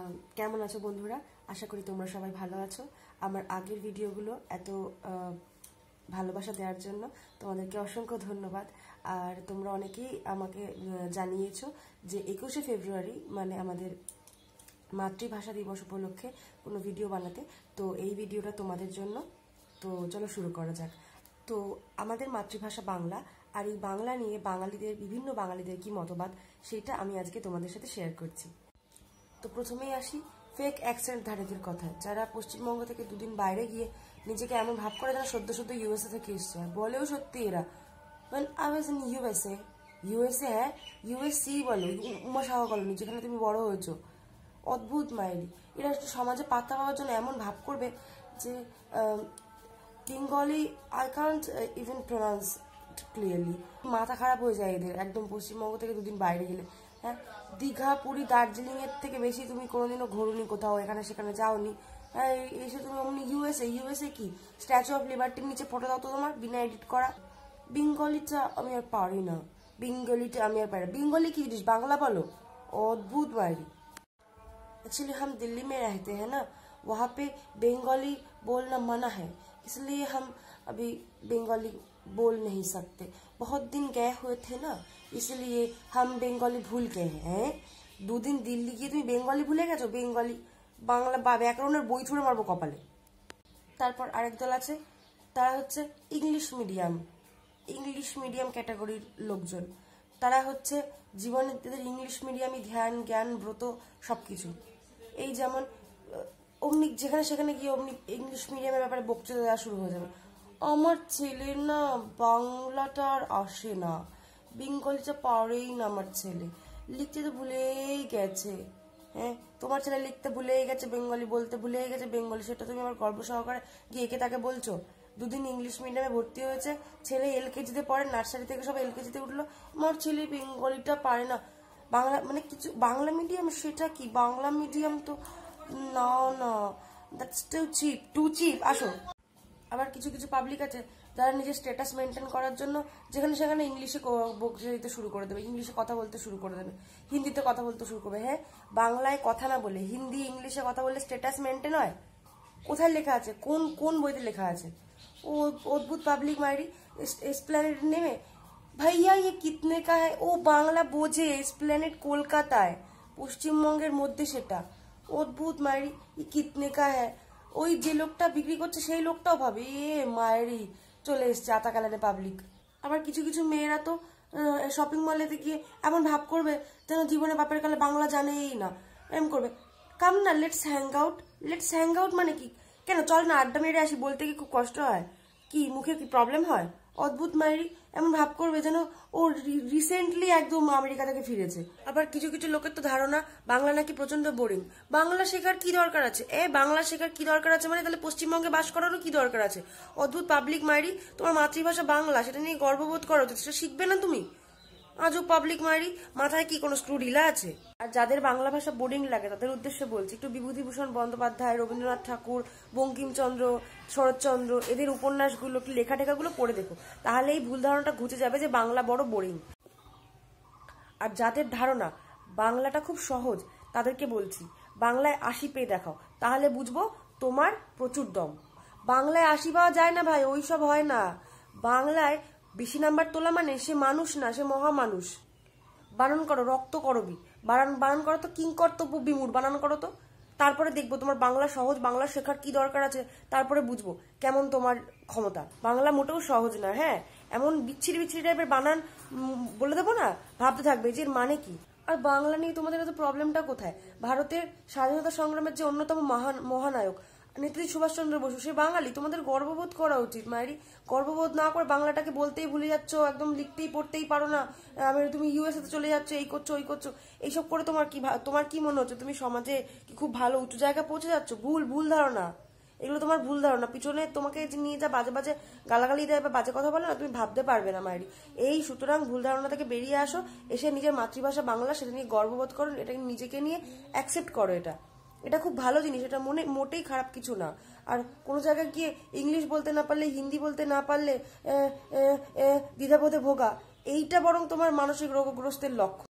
কেমন আছো বন্ধুরা? আশা করি তোমরা সবাই ভালো আছো। আমার আগের ভিডিওগুলো এত ভালোবাসা দেওয়ার জন্য তোমাদেরকে অসংখ্য ধন্যবাদ। আর তোমরা অনেকেই আমাকে জানিয়েছো যে 21শে ফেব্রুয়ারি মানে আমাদের মাতৃভাষা দিবস উপলক্ষে কোনো ভিডিও বানাতে। তো এই ভিডিওটা তোমাদের জন্য। তো চলো শুরু করা যাক। তো আমাদের মাতৃভাষা বাংলা, আর এই বাংলা নিয়ে বিভিন্ন বাঙালিদের কি মতবাদ সেটা আমি আজকে তোমাদের সাথে শেয়ার করছি। তো প্রথমেই আসি ফেক অ্যাকসেন্ট ধারীদের কথা, যারা পশ্চিমবঙ্গ থেকে দুদিন বাইরে গিয়ে নিজেকে এমন ভাব করে যারা সদ্য ইউএসএ থেকে এসছে, আর বলেও সত্যি এরা I was in USA. USA হ্যাঁ, ইউএসসি বলো, উমাসাহা কলোনি, যেখানে তুমি বড় হয়েছো। অদ্ভুত মায়েরি এরা সমাজে পাত্তা পাওয়ার জন্য এমন ভাব করবে যে Bengali I can't even pronounce clearly. মাথা খারাপ হয়ে যায় এদের একদম পশ্চিমবঙ্গ থেকে দুদিন বাইরে গেলে। হ্যাঁ, দীঘা, পুরী, দার্জিলিং এর থেকে বেশি তুমি কোনোদিনও ঘোরোনি কোথাও, এখানে সেখানে যাওনি। হ্যাঁ, এসে তুমি অমনি ইউএসএ কি স্ট্যাচু অফ লিবার্টির নিচে ফটো দাও তো তোমার, বিনা এডিট করা। বেঙ্গলিটা আমি আর পারি না, বেঙ্গলি কি জিনিস বাংলা বলো, অদ্ভুত বাইরি। एक्चुअली हम दिल्ली में रहते हैं ना, वहाँ पे बंगाली बोलना मना है, इसलिए हम अभी बंगाली बोल नहीं सकते। बहुत दिन गए हुए थे ना, इसलिए हम बंगाली भूल गए हैं। 2 दिन दिल्ली गিয়ে তুমি বেঙ্গলি ভুলে গেছো? বেঙ্গলি বাংলা ব্যাকরণের বই ছুঁড়ে মারবো কপালে। তারপর আরেক দল আছে, তারা হচ্ছে ইংলিশ মিডিয়াম ক্যাটাগরির লোকজন। তারা হচ্ছে জীবনে তাদের ইংলিশ মিডিয়ামই ধ্যান, জ্ঞান, ব্রত সবকিছু। এই যেমন অমনি যেখানে সেখানে গিয়ে অমনি ইংলিশ মিডিয়ামের ব্যাপারে বক্তৃতা দেওয়া শুরু হয়ে যাবে। আমার ছেলে না বাংলাটা আর আসে না, বেঙ্গলিটা পারেই না, আমার ছেলে লিখতে তো ভুলেই গেছে। হ্যাঁ, তোমার ছেলে লিখতে ভুলেই গেছে, বেঙ্গলি বলতে ভুলেই গেছে, বেঙ্গলি, সেটা তুমি আমার গর্ব সহকারে গিয়ে একে তাকে বলছো? 2 দিন ইংলিশ মিডিয়ামে ভর্তি হয়েছে, ছেলে এলকেজিতে পড়ে, নার্সারি থেকে সব এলকেজিতে উঠলো, আমার ছেলে বেঙ্গলিটা পারে না। বাংলা মানে কিছু বাংলা মিডিয়াম, সেটা কি বাংলা মিডিয়াম? তো না না, দ্যাটস টু চিপ। আসো, আবার কিছু পাবলিক আছে যারা নিজের স্ট্যাটাস মেনটেন করার জন্য যেখানে সেখানে ইংলিশে বক্তৃতা দিতে শুরু করে দেবে, ইংলিশে কথা বলতে শুরু করে দেবে, হিন্দিতে কথা বলতে শুরু করবে। হ্যাঁ, বাংলায় কথা না বলে হিন্দি ইংলিশে কথা বললে স্ট্যাটাস মেনটেন হয়? কোথায় লেখা আছে? কোন বইতে লেখা আছে? ও অদ্ভুত পাবলিক মাইরি। এসপ্ল্যানেড নেমে ভাইয়া ये कितने का है, ও বাংলা বোঝে, এসপ্ল্যানেড কলকাতায়, পশ্চিমবঙ্গের মধ্যে সেটা। অদ্ভুত মায়েরি, কিতনে কা হ্যাঁ, ওই যে লোকটা বিক্রি করছে সেই লোকটাও ভাবে এ মায়েরি চলে এসছে আতা কালারে পাবলিক। আবার কিছু মেয়েরা তো শপিং মলেতে গিয়ে এমন ভাব করবে যেন জীবনে বাপের কালে বাংলা জানেই না, এমন করবে। কাম না, লেটস হ্যাং আউট মানে কি? কেন, চল না আড্ডা মেরে আসি, বলতে কি খুব কষ্ট হয়? কি মুখে কি প্রবলেম হয়? অদ্ভুত মায়েরি এমন ভাব করবে যেন ও রিসেন্টলি একদম আমেরিকা থেকে ফিরেছে। আবার কিছু লোকের তো ধারণা বাংলা নাকি প্রচন্ড বোরিং। বাংলা শেখার কি দরকার আছে? বাংলা শেখার কি দরকার আছে মানে তাহলে পশ্চিমবঙ্গে বাস করারও কি দরকার আছে? অদ্ভুত পাবলিক মায়েরি, তোমার মাতৃভাষা বাংলা, সেটা নিয়ে গর্ববোধ করো, সেটা শিখবে না তুমি? আজও পাবলিক মায়েরি, মাথায় কি কোনো স্ক্রু ঢিলা আছে? আর যাদের বাংলা ভাষা বোরিং লাগে তাদের উদ্দেশ্যে বলছি, একটু বিভূতিভূষণ বন্দ্যোপাধ্যায়, রবীন্দ্রনাথ ঠাকুর, বঙ্কিমচন্দ্র, শরৎচন্দ্র, এদের উপন্যাসগুলো, একটু লেখাটেখাগুলো পড়ে দেখো, তাহলে এই ভুল ধারণাটা ঘুচে যাবে যে বাংলা বড় বোরিং। আর যাদের ধারণা বাংলাটা খুব সহজ, তাদেরকে বলছি বাংলায় 80 পেয়ে দেখাও, তাহলে বুঝবো তোমার প্রচুর দম। বাংলায় 80 পাওয়া যায় না ভাই, ওইসব হয় না। বাংলায় বেশি নাম্বার তোলা মানে সে মানুষ না, সে মহামানুষ। বানান করো, রক্ত করবি, বানান করো তো, কিংকর্তব্য বিমূঢ় বানান করো তো, তারপরে দেখবো তোমার বাংলা সহজ, বাংলা শেখার কি দরকার আছে, তারপরে বুঝবো কেমন তোমার ক্ষমতা। বাংলা মোটেও সহজ না। হ্যাঁ, এমন বিচ্ছিরি টাইপের বানান বলে দেবো না, ভাবতে থাকবে যে এর মানে কি। আর বাংলা নিয়ে তোমাদের এত প্রবলেমটা কোথায়? ভারতের স্বাধীনতা সংগ্রামের যে অন্যতম মহানায়ক নেতাজি সুভাষচন্দ্র বসু, সে বাঙালি। তোমাদের গর্ববোধ করা উচিত মায়েরি। গর্ববোধ না করে বাংলাটাকে বলতেই ভুলে যাচ্ছ, একদম লিখতেই পড়তেই পারো না। তুমি ইউএসএ তে চলে যাচ্ছ, এই করছো ওই করছো, এইসব করে তোমার কি মনে হচ্ছে তুমি সমাজে কি খুব ভালো উঁচু জায়গা পৌঁছে যাচ্ছ? ভুল ধারণা, এগুলো তোমার ভুল ধারণা। পিছনে তোমাকে নিয়ে যা বাজে গালাগালি দেয় বা বাজে কথা বলে না, তুমি ভাবতে পারবে না মায়েরি। সুতরাং ভুল ধারণা থেকে বেরিয়ে আসো, এসে নিজের মাতৃভাষা বাংলা সেটা নিয়ে গর্ববোধ করো, এটা নিজেকে নিয়ে অ্যাকসেপ্ট করো। এটা খুব ভালো জিনিস, এটা মোটেই খারাপ কিছু না। আর কোনো জায়গায় গিয়ে ইংলিশ বলতে না পারলে, হিন্দি বলতে না পারলে দ্বিধাবোধে ভোগা, এইটা বরং তোমার মানসিক রোগগ্রস্তের লক্ষণ।